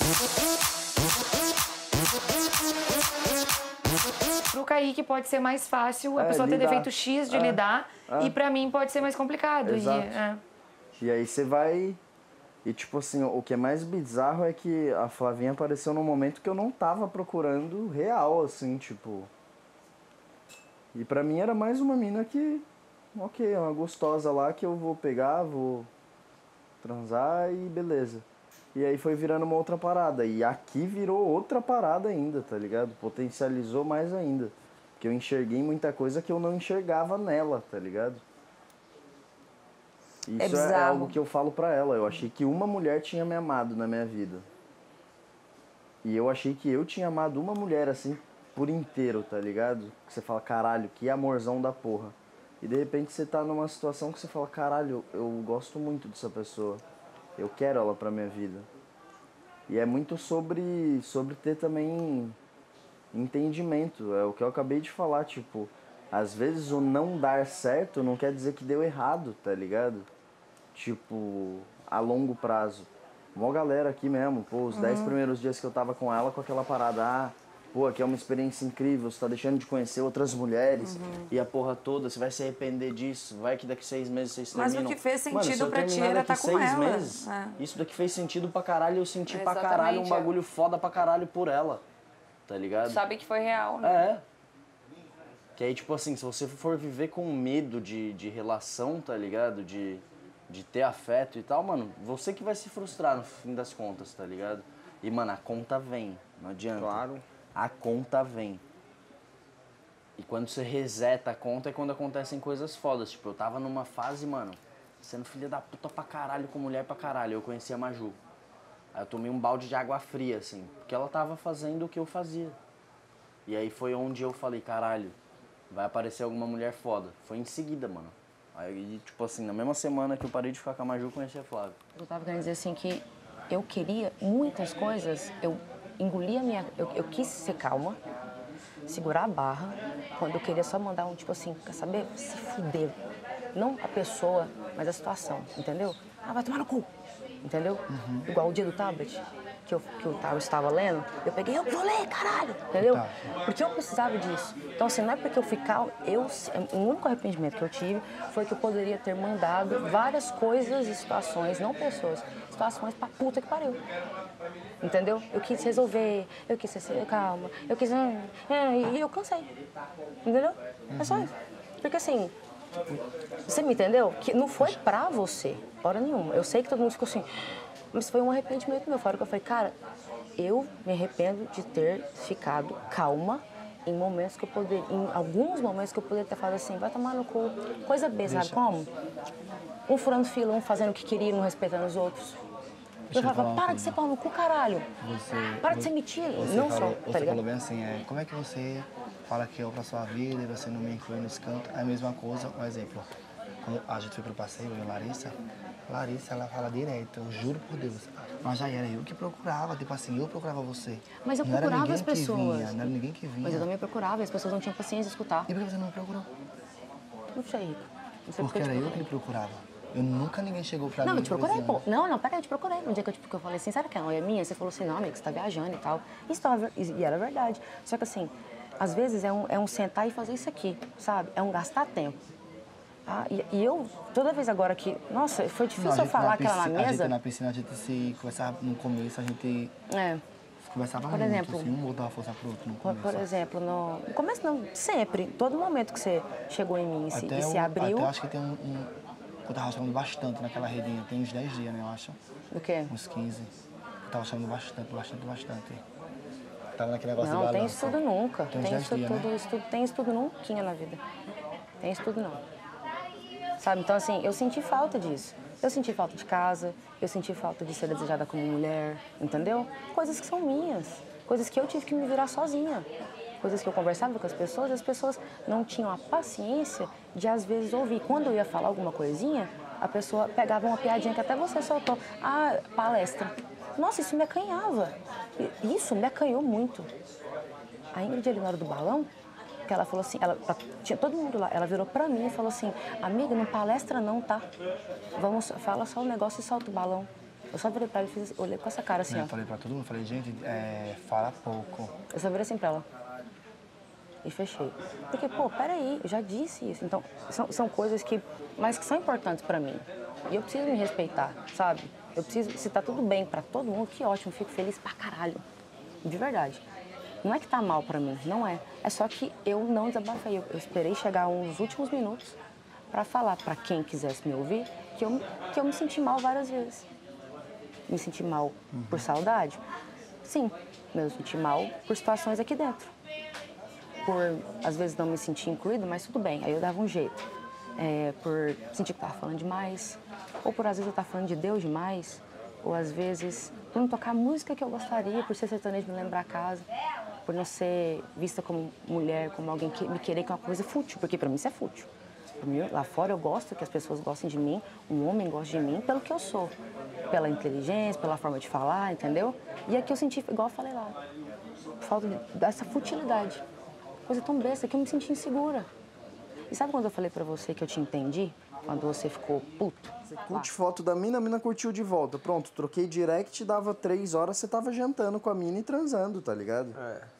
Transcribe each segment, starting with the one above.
Pro Kaique pode ser mais fácil, a pessoa ter defeito X de lidar, e pra mim pode ser mais complicado. Exato. E aí você vai... E tipo assim, o que é mais bizarro é que a Flavinha apareceu num momento que eu não tava procurando real, assim, tipo... E pra mim era mais uma mina que... Ok, é uma gostosa lá que eu vou pegar, vou transar e beleza. E aí foi virando uma outra parada. E aqui virou outra parada ainda, tá ligado? Potencializou mais ainda. Porque eu enxerguei muita coisa que eu não enxergava nela, tá ligado? Isso é algo que eu falo pra ela. Eu achei que uma mulher tinha me amado na minha vida. E eu achei que eu tinha amado uma mulher assim por inteiro, tá ligado? Que você fala, caralho, que amorzão da porra. E de repente você tá numa situação que você fala, caralho, eu gosto muito dessa pessoa. Eu quero ela pra minha vida. E é muito sobre ter também entendimento. É o que eu acabei de falar, tipo... Às vezes o não dar certo não quer dizer que deu errado, tá ligado? Tipo, a longo prazo. Mó galera aqui mesmo, pô, os 10 primeiros dias que eu tava com ela, com aquela parada, pô, aqui é uma experiência incrível, você tá deixando de conhecer outras mulheres, e a porra toda, você vai se arrepender disso, vai que daqui 6 meses vocês terminam. Mas o que fez Mano, sentido pra ti era estar com ela. Meses, isso daqui fez sentido pra caralho, eu senti pra caralho um bagulho foda pra caralho por ela, tá ligado? Sabe que foi real, né? Que aí, tipo assim, se você for viver com medo de relação, tá ligado? De ter afeto e tal, mano, você que vai se frustrar no fim das contas, tá ligado? E, mano, a conta vem, não adianta. Claro. A conta vem. E quando você reseta a conta é quando acontecem coisas fodas. Tipo, eu tava numa fase, mano, sendo filha da puta pra caralho, com mulher pra caralho. Eu conheci a Maju. Aí eu tomei um balde de água fria, assim, porque ela tava fazendo o que eu fazia. E aí foi onde eu falei, caralho, vai aparecer alguma mulher foda. Foi em seguida, mano. Aí, tipo assim, na mesma semana que eu parei de ficar com a Maju, eu conheci a Flávia. Eu tava querendo dizer assim que eu queria muitas coisas, eu engolia a minha... Eu quis ser calma, segurar a barra, quando eu queria só mandar um tipo assim, quer saber? Se fuder. Não a pessoa, mas a situação, entendeu? Ah, vai tomar no cu, entendeu? Igual o dia do tablet. Que eu estava lendo, eu peguei, eu vou ler, caralho, entendeu? Porque eu precisava disso. Então, assim, não é porque eu fui calma, o único arrependimento que eu tive foi que eu poderia ter mandado várias coisas e situações, não pessoas, situações pra puta que pariu. Entendeu? Eu quis resolver, eu quis ser calma, eu quis... e eu cansei, entendeu? É só isso. Porque, assim, você me entendeu? Que não foi pra você, hora nenhuma. Eu sei que todo mundo ficou assim... Mas foi um arrependimento meu, fora que eu falei, cara, eu me arrependo de ter ficado calma em momentos que eu poderia, em alguns momentos que eu poderia ter falado assim, vai tomar no cu, coisa B, sabe como? Um furando fila, um fazendo o que queria, não respeitando os outros. Eu falava, para de ser pau no cu, caralho. Para de ser mentira. Não só, tá ligado? Você falou bem assim, como é que você fala que eu pra sua vida e você não me inclui nesse canto? É a mesma coisa, um exemplo. Quando a gente foi pro passeio, eu e Larissa, ela fala direto, eu juro por Deus. Mas já era eu que procurava, tipo assim, eu procurava você. Mas eu procurava as pessoas. Não era ninguém que vinha. Mas eu também procurava, e as pessoas não tinham paciência de escutar. E por que você não me procurou? Não sei. Não sei porque era eu que lhe procurava. Eu nunca ninguém chegou pra mim. Não, eu te procurei, pô. Não, peraí, eu te procurei. No dia que eu falei assim, será que a noia é minha? Você falou assim, não, amiga, você tá viajando e tal. E era verdade. Só que assim, às vezes é um sentar e fazer isso aqui, sabe? É um gastar tempo. Ah, e eu, toda vez agora que... Nossa, foi difícil eu falar aquela na mesa. Na piscina, a gente se conversava no começo, a gente conversava por exemplo, muito, assim, um dava força pro outro no começo. Por exemplo, no começo não, sempre, todo momento que você chegou em mim e se abriu... Até eu acho que tem eu tava chamando bastante naquela redinha, tem uns 10 dias, né, eu acho. Do quê? Uns 15. Eu tava chamando bastante. Tava naquele negócio não, de balança. Não, tem isso tudo nunca. Tem isso tudo, né? Tem isso tudo nunca na vida. Tem isso tudo não. Sabe? Então, assim, eu senti falta disso. Eu senti falta de casa, eu senti falta de ser desejada como mulher, entendeu? Coisas que são minhas, coisas que eu tive que me virar sozinha. Coisas que eu conversava com as pessoas não tinham a paciência de, às vezes, ouvir. Quando eu ia falar alguma coisinha, a pessoa pegava uma piadinha que até você soltou. Ah, palestra. Nossa, isso me acanhava. Isso me acanhou muito. A Ingrid, ali na hora do balão, que ela falou assim, tinha todo mundo lá, ela virou pra mim e falou assim, amiga, não palestra não, tá? Fala só o negócio e solta o balão. Eu só virei pra ela e fiz, olhei com essa cara assim, ó. Eu falei pra todo mundo, falei, gente, fala pouco. Eu só virei assim pra ela. E fechei. Porque, pô, peraí, eu já disse isso. Então, são coisas mas que são importantes pra mim. E eu preciso me respeitar, sabe? Eu preciso, se tá tudo bem pra todo mundo, que ótimo, fico feliz pra caralho. De verdade. Não é que tá mal pra mim, não é. É só que eu não desabafei. Eu esperei chegar uns últimos minutos pra falar pra quem quisesse me ouvir que eu me senti mal várias vezes. Me senti mal por saudade? Sim, mas eu senti mal por situações aqui dentro. Por, às vezes, não me sentir incluído, mas tudo bem, aí eu dava um jeito. Por sentir que eu tava falando demais, ou por, às vezes, eu tava falando de Deus demais, ou, às vezes, por não tocar a música que eu gostaria, por ser sertanejo me lembrar a casa, por não ser vista como mulher, como alguém que me querer, que é uma coisa fútil, porque pra mim isso é fútil. Lá fora eu gosto que as pessoas gostem de mim, um homem goste de mim pelo que eu sou. Pela inteligência, pela forma de falar, entendeu? E aqui eu senti, igual eu falei lá, falta dessa futilidade. Coisa tão besta que eu me senti insegura. E sabe quando eu falei pra você que eu te entendi? Quando você ficou puto? Você curte foto da mina, a mina curtiu de volta. Pronto, troquei direct, dava 3 horas, você tava jantando com a mina e transando, tá ligado?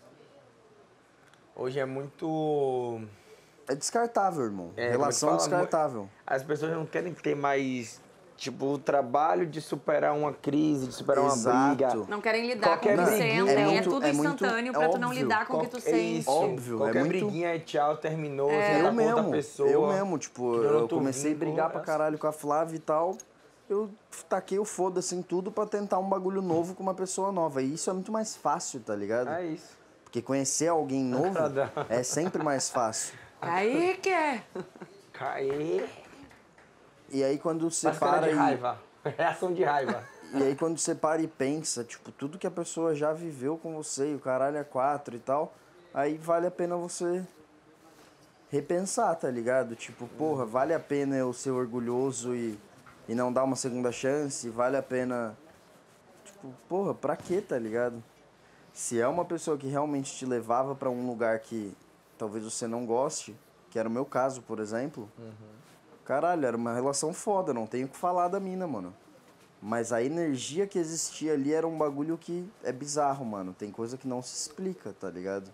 Hoje é muito... É descartável, irmão. Relação descartável. As pessoas não querem ter mais, tipo, o trabalho de superar uma crise, de superar uma briga. Não querem lidar com o que briguinha, sentem. É tudo instantâneo pra tu não lidar com o que tu sente. Óbvio, Qualquer briguinha é tchau, terminou, você eu tá com outra mesmo, pessoa. eu mesmo, tipo, eu comecei a brigar pra caralho com a Flávia e tal. Eu taquei o foda-se em tudo pra tentar um bagulho novo com uma pessoa nova. E isso é muito mais fácil, tá ligado? É isso. Porque conhecer alguém novo é sempre mais fácil. Kaique! Caí. E aí quando você Mas cara para de raiva. Reação de raiva. E aí quando você para e pensa, tipo, tudo que a pessoa já viveu com você, e o caralho é 4 e tal, aí vale a pena você repensar, tá ligado? Tipo, porra, vale a pena eu ser orgulhoso e não dar uma segunda chance? Vale a pena... Tipo, porra, pra quê, tá ligado? Se é uma pessoa que realmente te levava pra um lugar que talvez você não goste, que era o meu caso, por exemplo, caralho, era uma relação foda, não tenho o que falar da mina, mano. Mas a energia que existia ali era um bagulho que é bizarro, mano. Tem coisa que não se explica, tá ligado?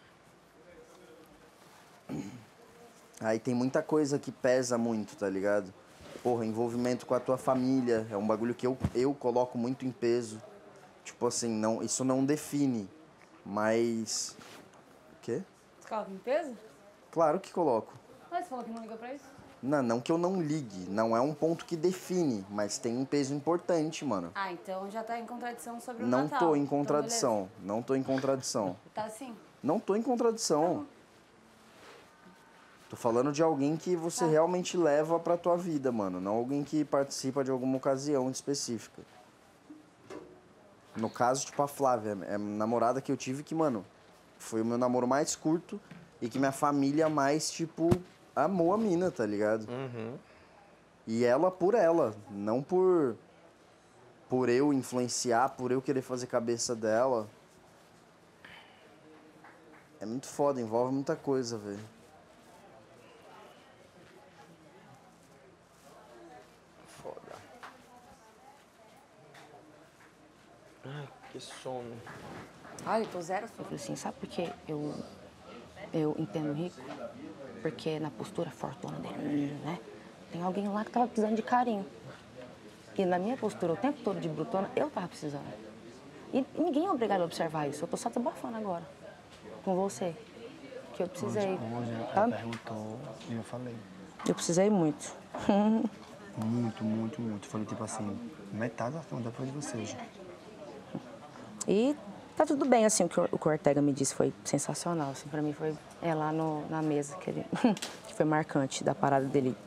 Aí tem muita coisa que pesa muito, tá ligado? Porra, envolvimento com a tua família é um bagulho que eu coloco muito em peso. Tipo assim, não, isso não define, mas... O quê? Você coloca em peso? Claro que coloco. Mas você falou que não liga pra isso? Não que eu não ligue, não é um ponto que define, mas tem um peso importante, mano. Ah, então já tá em contradição sobre o Não Natal. tô em contradição, não tô em contradição. Tá sim. Não tô em contradição. Tô falando de alguém que você realmente leva pra tua vida, mano. Não alguém que participa de alguma ocasião específica. No caso, tipo, a Flávia, é a namorada que eu tive que, mano, foi o meu namoro mais curto e que minha família mais, tipo, amou a mina, tá ligado? E ela por ela, não por eu influenciar, por eu querer fazer cabeça dela. É muito foda, envolve muita coisa, velho. Foda. Ai, que sono. Ai, eu tô zero. Eu falei assim, sabe por que eu entendo o Rico? Porque na postura fortuna dele, né? Tem alguém lá que tava precisando de carinho. E na minha postura o tempo todo de brutona, eu tava precisando. E ninguém é obrigado a observar isso. Eu tô só desabafando agora com você. Que eu precisei. Hoje tá? ela perguntou e eu falei. Eu precisei muito. Muito, muito, muito. Falei tipo assim, metade da pergunta foi de você hoje. E tá tudo bem, assim, o que o Ortega me disse foi sensacional, assim, pra mim foi lá na mesa, que foi marcante da parada dele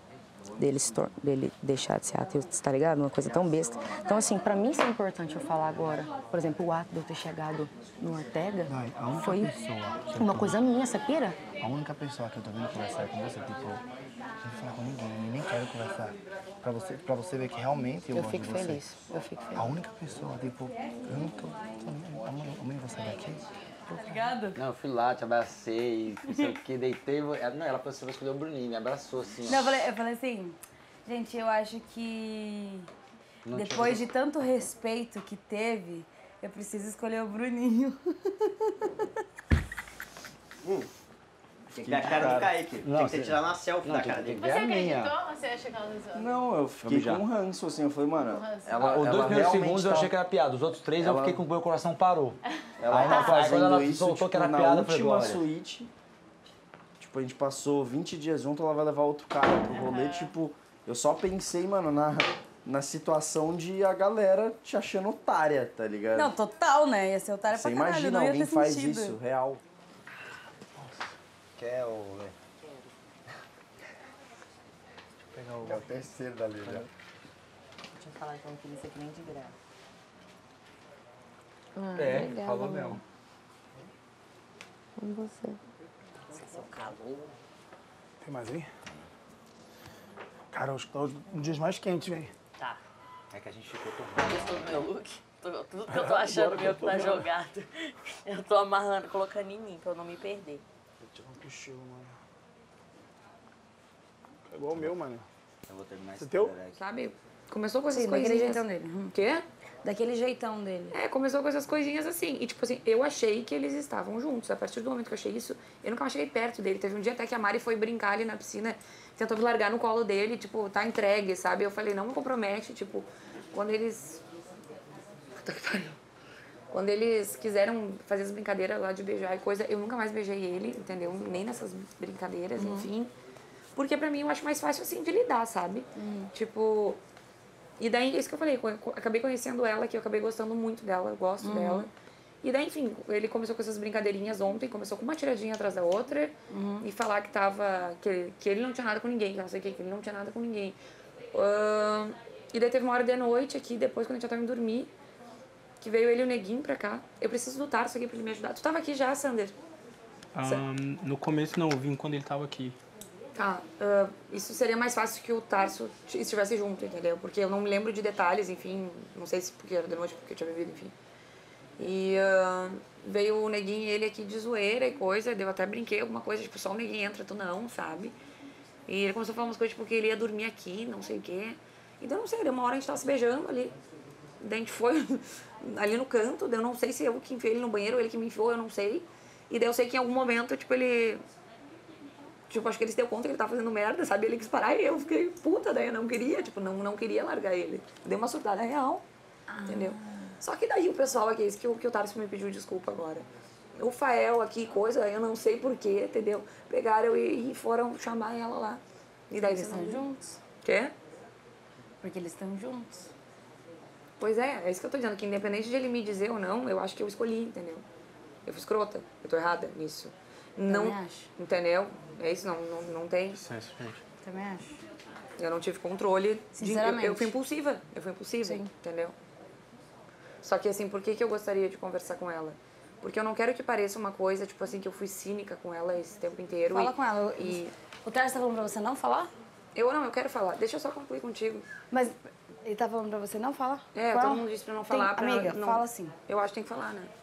deixar de ser ateu, tá ligado? Uma coisa tão besta. Então, assim, pra mim isso é importante eu falar agora. Por exemplo, o ato de eu ter chegado no Ortega foi uma coisa minha, essa pira. A única pessoa que eu tô vendo conversar com você, tipo, não vou falar com ninguém, eu nem quero conversar. Pra você ver que realmente eu gosto de você. Eu fico feliz. A única pessoa, tipo, eu não tô amanhã você vai daqui? Obrigada. Não, eu fui lá, te abracei, não sei o que, deitei. Não, ela falou assim, vai escolher o Bruninho, me abraçou assim. Não, eu falei assim, gente, eu acho que Depois de tanto respeito que teve, eu preciso escolher o Bruninho. Tem que ver a cara do Kaique. Tem que ter tirado uma selfie da cara dele. Você acreditou ou você achou que ela usou? Não, eu fiquei com um ranço, assim, eu falei, mano, Os ela 2 primeiros realmente segundos eu tá- achei que era piada, os outros 3 eu fiquei com o meu coração parou. Ela Aí tá na fase, quando fazendo ela isso, soltou tipo, que era na piada, eu falei, última glória. suíte, tipo, a gente passou 20 dias junto, ela vai levar outro cara pro rolê, tipo, eu só pensei, mano, na situação de a galera te achando otária, tá ligado? Não, total, né? Ia ser otária Você pra caralho, imagina, não ia alguém ter faz sentido. isso, real. Quer o... Pegar o... É o terceiro da Lívia. Eu tinha falado que eu não queria isso aqui nem de graça. É, falou mesmo. Com você. Tem mais aí? Cara, hoje tá um dos dias mais quentes, velho. Tá. É que a gente ficou tomando. Gostou do meu look? Tudo que eu tô achando meu que tá jogado. Eu tô amarrando, colocando em mim, pra eu não me perder. Vou tirar um pichilo, mano. É igual o meu, mano. Eu vou terminar esse teu? Todorek. Sabe? Começou com essas Sim, daquele coisinhas. jeitão dele. Quê? Daquele jeitão dele. É, começou com essas coisinhas assim. E, tipo assim, eu achei que eles estavam juntos. A partir do momento que eu achei isso, eu nunca mais cheguei perto dele. Teve um dia até que a Mari foi brincar ali na piscina, tentou me largar no colo dele, tipo, tá entregue, sabe? Eu falei, não me compromete, tipo, quando eles... Puta que pariu. Quando eles quiseram fazer as brincadeiras lá de beijar e coisa, eu nunca mais beijei ele, entendeu? Nem nessas brincadeiras, enfim. Porque pra mim eu acho mais fácil, assim, de lidar, sabe? Tipo... E daí, isso que eu falei, acabei conhecendo ela, que eu acabei gostando muito dela, eu gosto dela. E daí, enfim, ele começou com essas brincadeirinhas ontem, começou com uma tiradinha atrás da outra, e falar que tava, que ele não tinha nada com ninguém, que não sei o que ele não tinha nada com ninguém. E daí teve uma hora de noite aqui, depois, quando a gente já tava indo dormir, que veio ele e o Neguinho pra cá. Eu preciso do Tarso aqui pra ele me ajudar. Tu tava aqui já, Sander? No começo não, eu vim quando ele tava aqui. Tá, isso seria mais fácil que o Tarso estivesse junto, entendeu? Porque eu não me lembro de detalhes, enfim, não sei se porque era de noite, porque eu tinha bebido, enfim. E veio o Neguinho e ele aqui de zoeira e coisa, eu até brinquei alguma coisa, tipo, só o Neguinho entra, tu não, sabe? E ele começou a falar umas coisas, tipo, que ele ia dormir aqui, não sei o quê. Então, não sei, deu uma hora a gente tava se beijando ali. Daí a gente foi ali no canto, daí eu não sei se eu que enfiei ele no banheiro ou ele que me enfiou, eu não sei. E daí eu sei que em algum momento, tipo, ele... Tipo, acho que ele se deu conta que ele tava fazendo merda, sabe? Ele quis parar e eu fiquei puta, daí eu não queria, tipo, não queria largar ele. Dei uma surtada real, entendeu? Só que daí o pessoal aqui, isso que o Tarso me pediu desculpa agora. O Fael aqui, coisa, eu não sei porquê, entendeu? Pegaram e foram chamar ela lá. E daí Eles estão juntos. Quê? Porque eles estão juntos. Pois é isso que eu tô dizendo, que independente de ele me dizer ou não, eu acho que eu escolhi, entendeu? Eu fui escrota, eu tô errada nisso. Não, Também acho. entendeu? É isso, não tem. Licença, gente. Também acho. Eu não tive controle. Sinceramente. Eu fui impulsiva. Sim. Entendeu? Só que assim, por que eu gostaria de conversar com ela? Porque eu não quero que pareça uma coisa, tipo assim, que eu fui cínica com ela esse tempo inteiro. Fala com ela. O Tarso tá falando pra você não falar? Eu quero falar. Deixa eu só concluir contigo. Mas ele tá falando pra você não falar? É, Com todo ela? mundo disse pra não falar. pra Amiga, não... fala assim. Eu acho que tem que falar, né?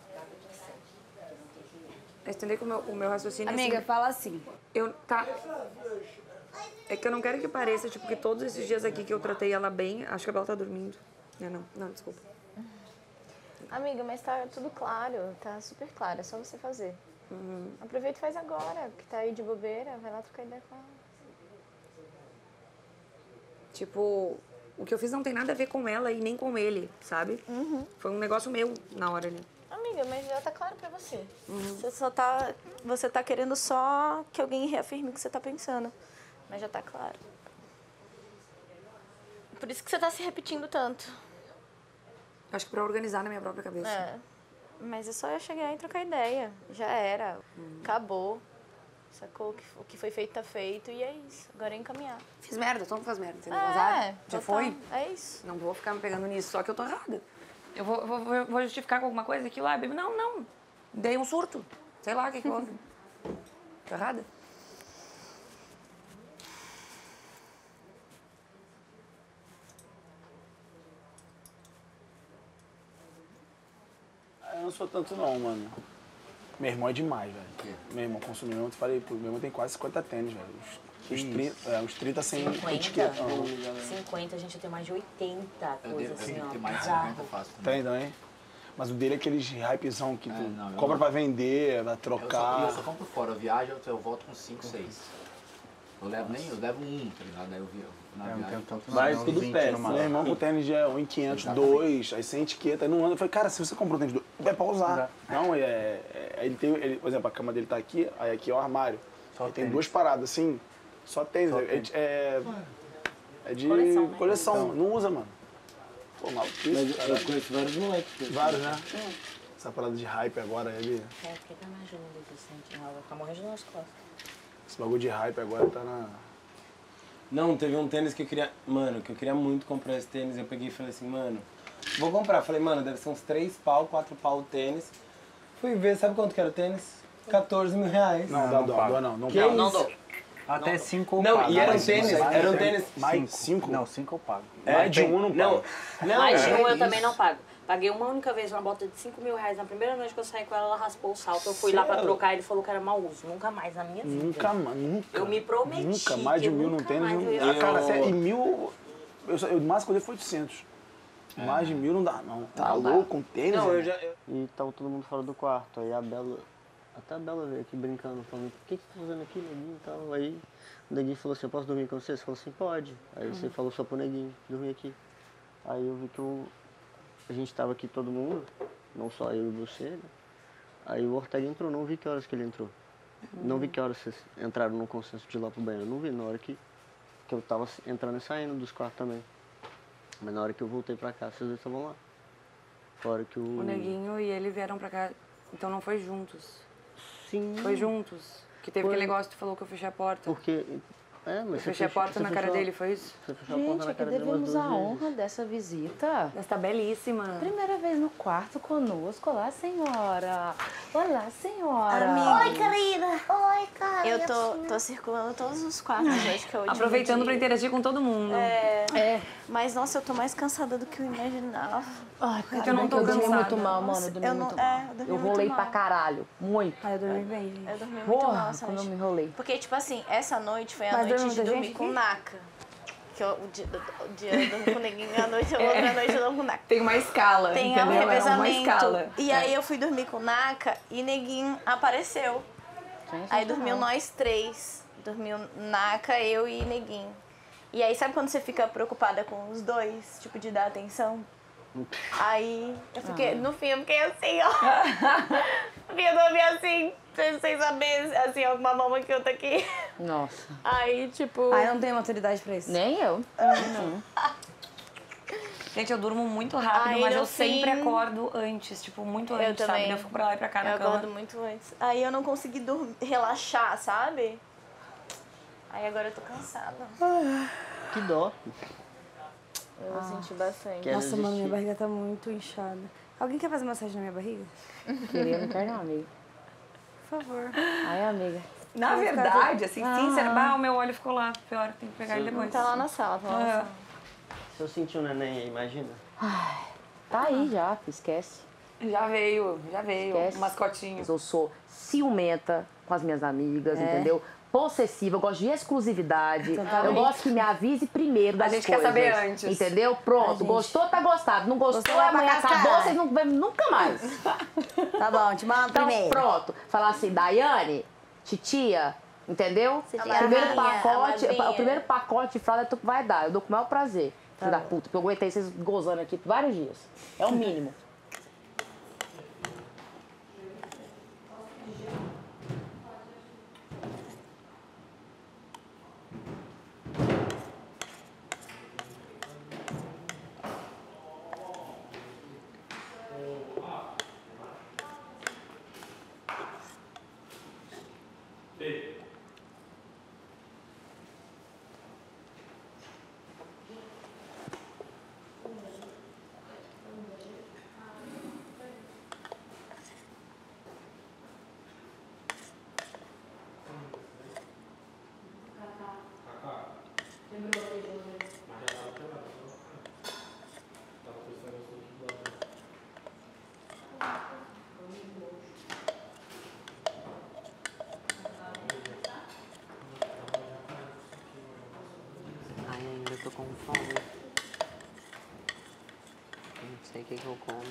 Entender que o meu raciocínio Amiga, é assim, fala assim. Tá. É que eu não quero que pareça, tipo, que todos esses dias aqui que eu tratei ela bem, acho que a Bela tá dormindo. Não, desculpa. Amiga, mas tá tudo claro, tá super claro, é só você fazer. Aproveita e faz agora, que tá aí de bobeira, vai lá trocar ideia com ela. Tipo, o que eu fiz não tem nada a ver com ela e nem com ele, sabe? Foi um negócio meu na hora, né? Amiga, mas já tá claro pra você. Você tá querendo só que alguém reafirme o que você tá pensando. Mas já tá claro. Por isso que você tá se repetindo tanto. Acho que pra organizar na minha própria cabeça. É. Mas é só eu chegar e trocar ideia. Já era. Acabou. Sacou? O que foi feito tá feito e é isso. Agora é encaminhar. Fiz merda, todo mundo faz merda, entendeu? É, Azar, já total. foi. É isso. Não vou ficar me pegando nisso, só que eu tô errada. Eu vou justificar com alguma coisa aquilo lá, baby. Não. Dei um surto. Sei lá o que houve. Tô errada. Eu não sou tanto não, mano. Meu irmão é demais, velho. Meu irmão consumiu, eu te falei, pô, meu irmão tem quase 50 tênis, velho. Os 30 sem 50? etiqueta. 50, a gente tem mais de 80 coisas assim, ó. Tem mais de Bizarro. 50 fácil. Tem também? Mas o dele é aqueles hypezão que tu compra pra vender, vai trocar. Eu só compro fora. Eu viajo, eu volto com 5, 6. Eu levo um, tá ligado? Aí eu vi na viagem. Mas tudo péssimo. Meu irmão com tênis de 1.500, 2, aí sem etiqueta, aí não anda. Eu falei, cara, se você comprou tênis 2, é pra usar. Não, ele tem, por exemplo, a cama dele tá aqui, aí aqui é o armário. Aí tem 2 paradas, assim, só tênis. É de coleção, não usa, mano. Pô, maluquice. Mas eu conheço vários moleques. Vários, né? Essa parada de hype agora, ele... Por que tá me ajudando aqui, Vicente? Vai ficar morrendo nas costas. Esse bagulho de hype agora tá na... Não, teve um tênis que eu queria... Mano, que eu queria muito comprar esse tênis. Eu peguei e falei assim, mano, vou comprar. Falei, mano, deve ser uns 3 pau, 4 pau o tênis. Fui ver, sabe quanto que era o tênis? 14 mil reais. Não, dá dó, não. Que isso? Não dou. Até 5 eu Não, pago. e era um tênis... Mais 5? Não, 5 eu pago. Mais de um não pago. Mais de um eu também não pago. Paguei uma única vez uma bota de 5 mil reais. Na primeira noite que eu saí com ela, ela raspou o salto. Eu fui lá pra trocar, ele falou que era mau uso. Nunca mais na minha vida. Nunca. Eu me prometi. Nunca, mais de 1.000 não tem. Cara, e 1.000, o máximo que eu dei foi 800. Mais de 1.000 não dá, não. Tá louco, com tênis? Não, eu já... E tava todo mundo fora do quarto. Aí a Bela, até a Bela veio aqui brincando, falando, o que você tá fazendo aqui, Neguinho e tal. Aí o Neguinho falou assim, eu posso dormir com você? Você falou assim, pode. Aí você falou só pro Neguinho, dormir aqui. Aí eu vi que a gente tava aqui todo mundo, não só eu e você, né? Aí o Ortega entrou, não vi que horas que ele entrou. Não vi que horas vocês entraram no consenso de ir lá pro banheiro. Não vi, na hora que eu tava entrando e saindo dos quartos também. Mas na hora que eu voltei pra cá, vocês dois estavam lá. Fora que O Neguinho e ele vieram pra cá, então não foi juntos? Sim. Foi juntos? Que teve aquele negócio que tu falou que eu fechei a porta. Porque... Eu fechei a porta na cara dele, foi isso? Você fechou a porta na cara dele umas devemos 2 a vezes. honra dessa visita. Está belíssima. Primeira vez no quarto conosco. Olá, senhora. Olá, senhora. Amiga. Oi, querida. Oi, cara. Eu tô circulando todos os quartos hoje que eu Aproveitando pra interagir com todo mundo. Mas, nossa, eu tô mais cansada do que eu imaginava. Ai, Porque eu não tô eu dormi cansada. muito mal, mano. Eu dormi muito mal. dormi Eu muito rolei mal. pra caralho. Muito. Eu dormi bem, gente. Eu dormi muito Porra, mal essa quando eu noite. me enrolei. Porque, tipo assim, essa noite foi a Mas noite dormiu de muita dormir gente com aqui? Naka. Que o dia eu durmo com ninguém, a outra noite eu durmo com Naka. Tem uma escala, Tem um entendeu? É uma revezamento. escala. E aí eu fui dormir com Naka e Neguinho apareceu. Aí dormiu nós 3. Dormiu Naka, eu e Neguinho. E aí sabe quando você fica preocupada com os dois? Tipo, de dar atenção? Aí eu fiquei, no fim eu fiquei assim, ó. No fim eu dormi assim, sem saber, assim, ó, com uma mão aqui, outra aqui. Nossa. Aí, tipo... Ai, não tenho maturidade pra isso. Nem eu. Gente, eu durmo muito rápido, Aí, mas no eu sempre fim- acordo antes, tipo, muito Eu antes, também. sabe? Eu fico pra lá e pra cá na Eu cama. acordo muito antes. Aí eu não consegui relaxar, sabe? Aí agora eu tô cansada. Que dó. Eu senti bastante. Nossa, mano, minha barriga tá muito inchada. Alguém quer fazer massagem na minha barriga? Queria, não quero não, amiga. Por favor. Ai, amiga. Na verdade, assim, sincero, o meu olho ficou lá. Pior, tem que pegar ele depois. Tá lá na sala, tá lá na sala. Se eu sentir um neném aí, imagina. Ai, tá aí já, esquece. Já veio. Esquece. Mascotinho. Eu sou ciumenta com as minhas amigas, É. entendeu? Possessiva, eu gosto de exclusividade. Totalmente. Eu gosto que me avise primeiro das A gente coisas. quer saber antes. Entendeu? Pronto, gostou, tá gostado. Não gostou, Gostou, vai pra amanhã cascar. acabou, vocês não vêm nunca mais. Tá bom, te mando Então, primeiro. pronto. Falar assim, Daiane, titia, entendeu? Você O tem a primeiro madrinha, pacote, a madrinha. o primeiro pacote de fralda tu vai dar. Eu dou com o maior prazer. Filho da puta, porque eu aguentei vocês gozando aqui por vários dias. É o mínimo. eu como.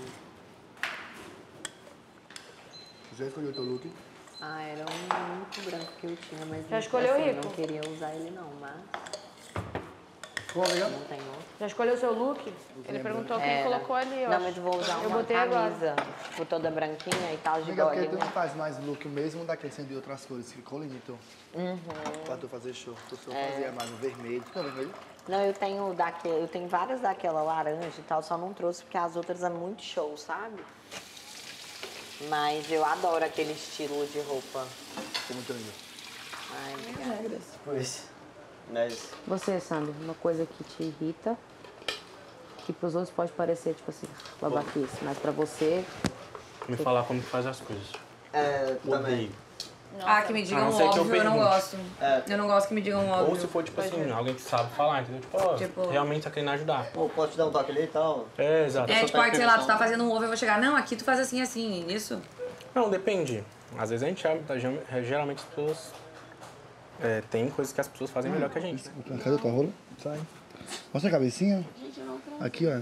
Já escolheu o teu look? Ah, era um único branco que eu tinha, mas Já escolheu, assim, Rico? não queria usar ele não, mas... Qual legal? Não tem outro. Já escolheu o seu look? Ele perguntou quem colocou ali, eu Não, acho. mas eu vou usar Eu uma botei camisa, tipo, toda branquinha e tal, de Amiga, porque golinha. tu não faz mais look mesmo daquele sendo de outras cores, ficou lindo. Uhum. Pra tu fazer show. Tu só É. fazia mais no vermelho. Tu não é vermelho? Não, eu tenho várias daquela laranja e tal, só não trouxe porque as outras é muito show, sabe? Mas eu adoro aquele estilo de roupa. Ficou muito lindo. Ai, obrigada. Pois. Mas... Você, Sandro, uma coisa que te irrita, que pros outros pode parecer, tipo assim, babaquice, mas pra você... Me falar como que faz as coisas. Também. Que me digam A não ser que eu óbvio, eu não pergunte. gosto. Eu não gosto que me digam óbvio. Ou se for, tipo assim, alguém que sabe falar, entendeu? Tipo, ó, Tipo- realmente tá querendo ajudar. Pô, pode te dar um toque ali e tal? É, exato. É, tipo, sei lá, tu tá fazendo um ovo, eu vou chegar, não, aqui tu faz assim, assim, isso? Não, depende. Às vezes a gente geralmente as pessoas... tem coisas que as pessoas fazem melhor que a gente. Cadê tua rola? Sai. Mostra a cabecinha. Aqui, ó.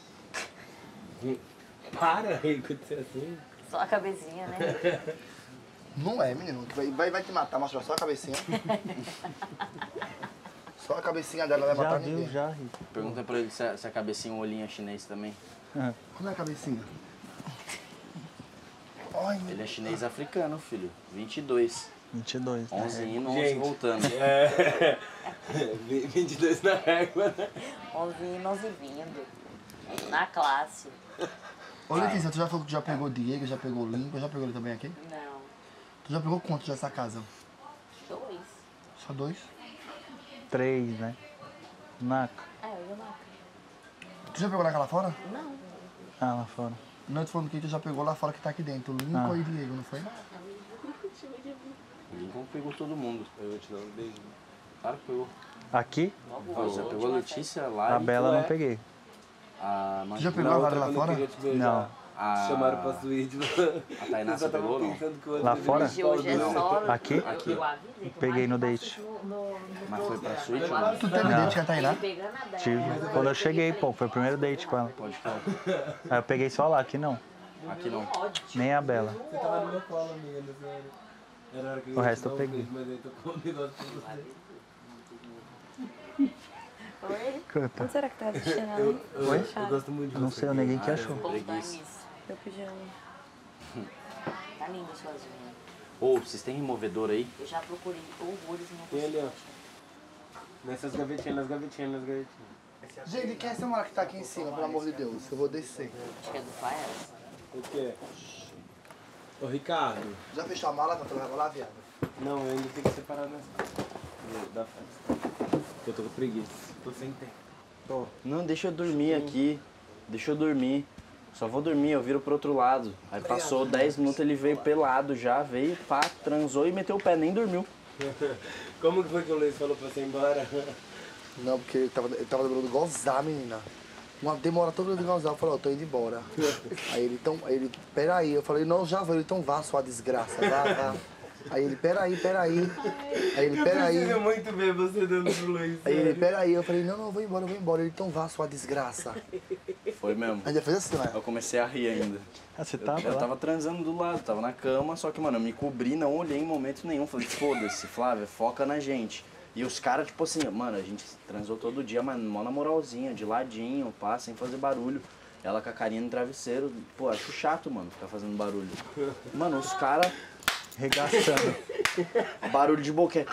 Para, Rico, de ser assim. Só a cabecinha, né? Não é, menino. Que vai te matar. Mostra só a cabecinha. Só a cabecinha dela vai matar ninguém. Já, Rico. Pergunta pra ele se a cabecinha é um olhinho chinês também. Como é a cabecinha? Ai, Ele é chinês africano, filho. 22. 22. 11 indo, 11 Gente, voltando. 22 na régua, né? 11 indo, 11 vindo. Na classe. Ô, Letícia, tu já falou que já pegou Diego, já pegou Limpa, já pegou ele também aqui? Não. Tu já pegou quantos dessa casa? 2. Só 2? 3, né? Naca. Eu já marco. Tu já pegou naquela fora? Não. Ah, lá fora. Não, eu tô falando que tu já pegou lá fora que tá aqui dentro. Lincoln e Diego, não foi? Lincoln pegou todo mundo. Eu vou te dar um beijo. Claro que pegou. Aqui? Você já pegou a Letícia lá A Bela não peguei. Tu já pegou a Lara lá fora? Não. Chamaram pra suíte. A Tainá você pegou ou não? Lá fora? Não. Aqui? Aqui. Peguei no date. Mas foi pra suíte? Tu teve date com a Tainá? Tive. Quando eu cheguei, pô, foi o primeiro date com ela. Pode falar. Aí eu peguei só lá, aqui não. Aqui não. Nem a Bela. Você tava no meu colo, amiga, nessa hora. Era a hora que eu O ia resto te dar eu um peguei. beijo, mas aí tocou um negócio pra você. Oi? Canta. Onde será que tá assistindo ela? Oi? Eu gosto muito de Não você. sei, ninguém que Ah, achou. preguiça. Meu pijama. Tá lindo suas unhas. Ô, vocês têm removedor aí? Eu já procurei horrores e não Tem consegui. ali, ó. Nessas gavetinhas, nas gavetinhas, nas gavetinhas. Gente, quem é essa mulher que tá aqui em cima, pelo amor de Deus? Eu vou descer. Acho que é do Faes. O quê? Ô, Ricardo. Já fechou a mala pra tu levar lá, viado? Não, eu ainda tenho que separar da festa. Porque eu tô com preguiça. Tô sem tempo. Tô. Não, deixa eu dormir aqui. Deixa eu dormir. Só vou dormir, eu viro pro outro lado. Aí passou 10 minutos, ele veio pelado já, veio, pá, transou e meteu o pé, nem dormiu. Como que foi que o Luiz falou pra você ir embora? Não, porque ele tava demorando gozar, menina. Uma demora toda de gozar, eu falei, ó, tô indo embora. Aí ele, peraí, eu falei, não, já vou, ele, então vá, sua desgraça, vá. Aí ele, peraí. Aí ele, peraí. Eu preciso muito ver você dando pro Luiz. Aí ele, peraí, eu falei, não, eu vou embora. Ele, então vá, sua desgraça. Foi mesmo. Aí ele fez assim, né? Eu comecei a rir ainda. Ah, você Eu tava transando do lado, tava na cama, só que, mano, eu me cobri, não olhei em momento nenhum. Falei, foda-se, Flávia, foca na gente. E os caras, tipo assim, mano, a gente transou todo dia, mas mó na moralzinha, de ladinho, pá, sem fazer barulho. Ela com a carinha no travesseiro. Pô, acho chato, mano, ficar fazendo barulho. Mano, os caras... Regaçando. Barulho de boquete.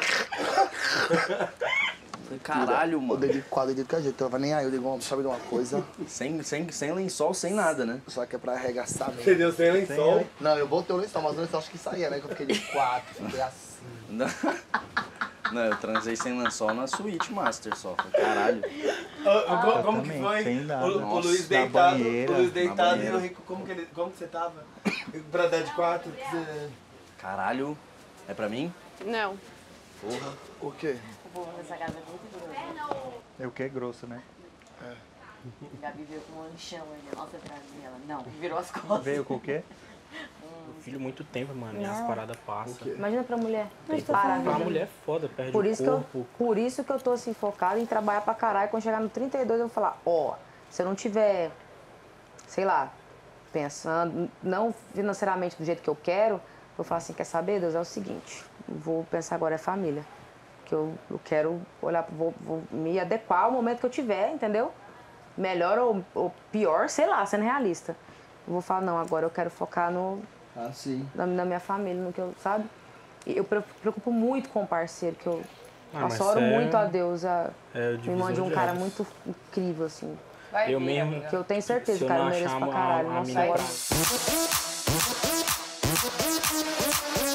Caralho, mano. O dedo quadro que a gente tava nem aí, eu digo, sabe de uma coisa? Sem lençol, sem nada, né? Só que é pra arregaçar mesmo. Você deu sem lençol? Não, eu botei o lençol, mas o lençol acho que saía, né? Que eu fiquei de 4, fiquei assim. Não, eu transei sem lençol na suíte master só. Caralho. Como que também, foi? sem nada. O Luiz Na deitado, banheira. o Luiz Na deitado e banheira. o Rico, como que você tava? Pra dar de 4? Caralho. É pra mim? Não. Porra. O quê? O povo dessa casa é muito grosso. É o que é grosso, né? Gabi veio com um lanchão ali, nossa, atrás dela. Não, virou as costas. Veio com o quê? Eu filho muito tempo, mano, e as paradas passam. Imagina pra mulher. Pra mulher é foda, perde Por o isso, corpo. por isso que eu tô assim focada em trabalhar pra caralho. Quando chegar no 32 eu vou falar, ó, se eu não tiver sei lá, pensando, não financeiramente do jeito que eu quero, vou falar assim, quer saber, Deus, é o seguinte, vou pensar agora é família. Que eu quero olhar, vou me adequar ao momento que eu tiver, entendeu? Melhor ou pior, sei lá, sendo realista. Eu vou falar, não, agora eu quero focar na minha família, no que eu, sabe? E eu preocupo muito com o parceiro, que eu oro muito a Deus, me mande um cara muito incrível, assim. Eu mesmo, que eu tenho certeza que o cara merece pra caralho. Nossa, agora...